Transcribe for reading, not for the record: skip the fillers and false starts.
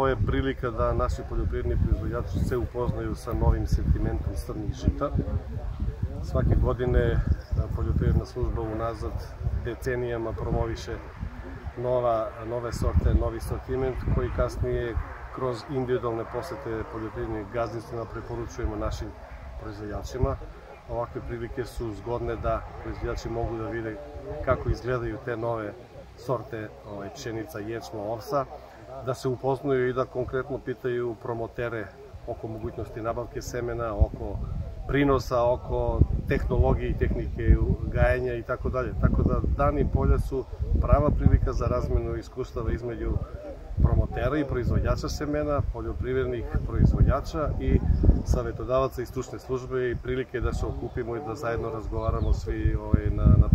ovo je prilika da naši poljoprivredni proizvođači se upoznaju sa novim sentimentom crnih žita. Svake godine poljoprivredna služba unazad decenijama promoviše nove sorte, novi sortiment koji kasnije kroz individualne posete poljoprivrednih gazdinstvima preporučujemo našim proizvođačima. Ovakve prilike su zgodne da proizvođači mogu da vide kako izgledaju te nove sorte pšenica, ječma, ovsa, da se upoznaju i da konkretno pitaju promotere oko mogućnosti nabavke semena, oko prinosa, oko tehnologije i tehnike gajenja i tako dalje. Tako da dani polja su prava prilika za razmenu iskustava između promotera i proizvođača semena, poljoprivrednih proizvođača i savetodavaca i stručne službe i prilike da se okupimo i da zajedno razgovaramo svi na